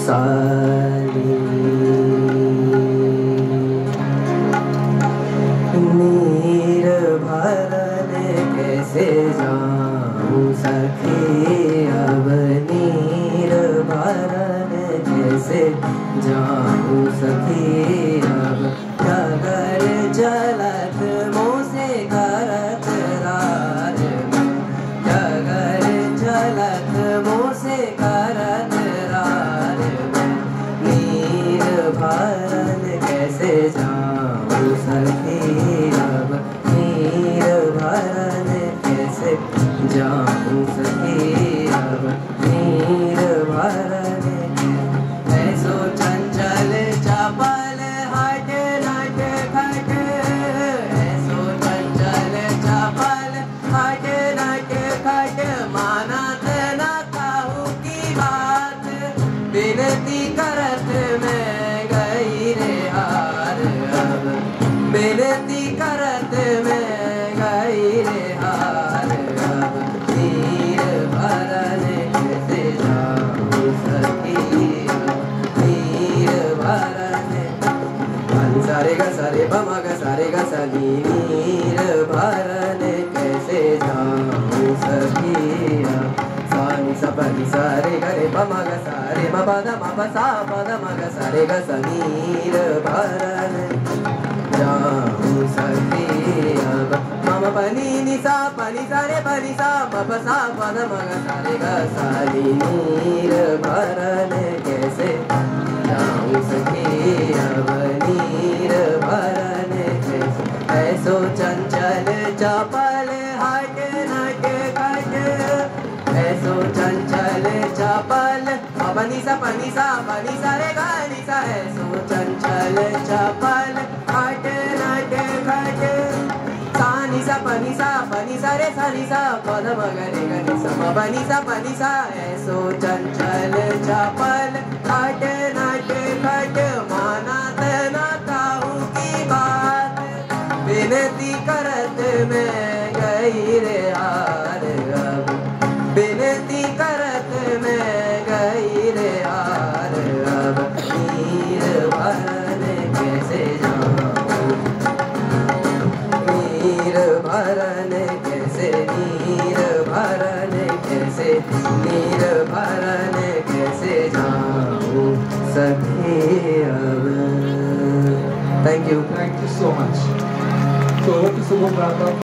साली नीर भरन कैसे जाऊं सखी अब नीर भरन कैसे जाऊं सखी अब डगर जलत मुँह से करत रार डगर जलत मुँह से करत रार नीर भरन कैसे जाऊं सखी अब नीर भरन कैसे जाऊं सखी अब नीर भरन ऐसो चंचल चपल हट नट खट ऐसो चंचल चपल हट नट खट मानत न कहूँ की बात विनती करत मैं गई रे हार अब विनती करत मैं गई रे हार अब नीर भरन कैसे जाऊं सखी नीर भरन सारे ग सारे ब म ग सारे ग सा नीर भरन कैसे जाऊं सखी सानी सा प नि सा रे ग रे प म ग सा रे म प द म प सा प द म ग सा रे ग सा नीर भरन जाऊं सखी अब मम प नि सा प नि सा रे प नि सा प प सा प द म ग सा रे ग सा नीर भरन कैसे जाऊं सखी अब नीर भरन कैसे ऐसो चंचल चपल हट नट खट ऐसो चंचल चपल पनी सा रे गा नि सा ऐसो चंचल चपल हट नट खट सानी सा पनी सा रे सा नि सा पद मगरे ग नि सा म पनी सा ऐसो चंचल चपल हट नट खट मानत न कहूँ की बात विनती करत मैं गई रे हार अब विनती करत मैं गई रे हार अब नीर भरन कैसे जाऊं नीर भरन कैसे नीर भरन कैसे नीर भरन कैसे जाऊं सखी अब Thank you so much. So, hope this is a good wrap up.